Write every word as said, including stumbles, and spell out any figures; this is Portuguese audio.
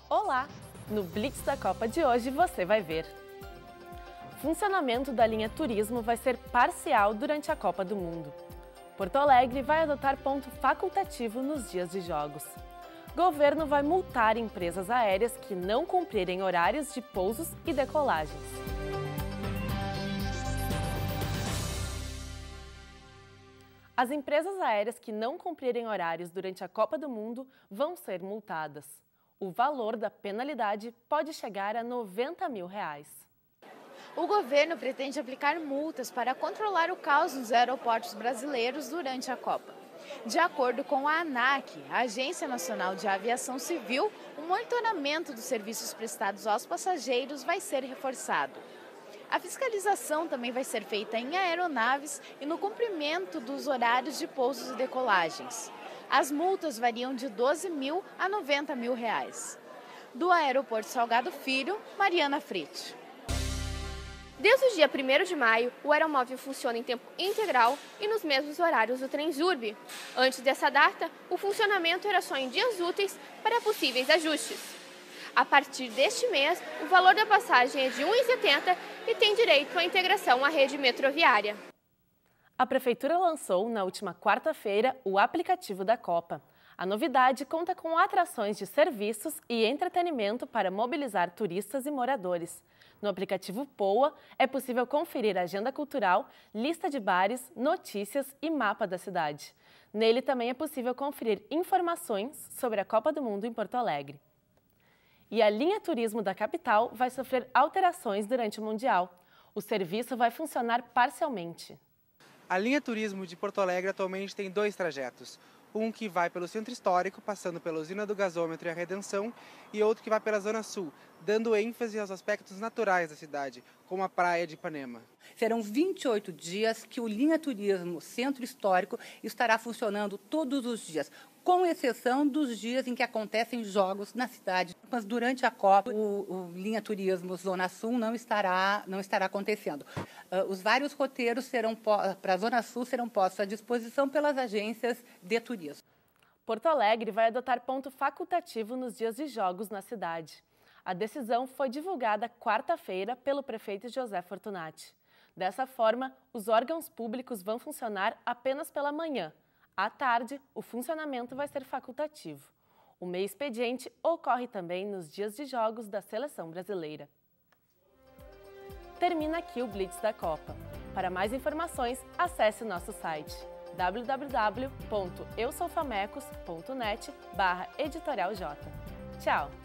Olá! No Blitz da Copa de hoje você vai ver. Funcionamento da linha turismo vai ser parcial durante a Copa do Mundo. Porto Alegre vai adotar ponto facultativo nos dias de jogos. Governo vai multar empresas aéreas que não cumprirem horários de pousos e decolagens. As empresas aéreas que não cumprirem horários durante a Copa do Mundo vão ser multadas. O valor da penalidade pode chegar a noventa mil reais. O governo pretende aplicar multas para controlar o caos nos aeroportos brasileiros durante a Copa. De acordo com a ANAC, a Agência Nacional de Aviação Civil, o monitoramento dos serviços prestados aos passageiros vai ser reforçado. A fiscalização também vai ser feita em aeronaves e no cumprimento dos horários de pousos e decolagens. As multas variam de doze mil a noventa mil reais. Do Aeroporto Salgado Filho, Mariana Fritti. Desde o dia primeiro de maio, o aeromóvel funciona em tempo integral e nos mesmos horários do Transurb. Antes dessa data, o funcionamento era só em dias úteis para possíveis ajustes. A partir deste mês, o valor da passagem é de um real e setenta centavos e tem direito à integração à rede metroviária. A Prefeitura lançou, na última quarta-feira, o aplicativo da Copa. A novidade conta com atrações de serviços e entretenimento para mobilizar turistas e moradores. No aplicativo Poa, é possível conferir a agenda cultural, lista de bares, notícias e mapa da cidade. Nele também é possível conferir informações sobre a Copa do Mundo em Porto Alegre. E a linha turismo da capital vai sofrer alterações durante o Mundial. O serviço vai funcionar parcialmente. A linha turismo de Porto Alegre atualmente tem dois trajetos. Um que vai pelo Centro Histórico, passando pela Usina do Gasômetro e a Redenção, e outro que vai pela Zona Sul, dando ênfase aos aspectos naturais da cidade, como a Praia de Ipanema. Serão vinte e oito dias que o Linha Turismo Centro Histórico estará funcionando todos os dias, com exceção dos dias em que acontecem jogos na cidade. Mas durante a Copa, o, o Linha Turismo Zona Sul não estará, não estará acontecendo. Uh, os vários roteiros serão para a Zona Sul serão postos à disposição pelas agências de turismo. Porto Alegre vai adotar ponto facultativo nos dias de jogos na cidade. A decisão foi divulgada quarta-feira pelo prefeito José Fortunati. Dessa forma, os órgãos públicos vão funcionar apenas pela manhã. À tarde, o funcionamento vai ser facultativo. O meio expediente ocorre também nos dias de jogos da Seleção Brasileira. Termina aqui o Blitz da Copa. Para mais informações, acesse o nosso site w w w ponto eu sou famecos ponto net barra editorial j. Tchau!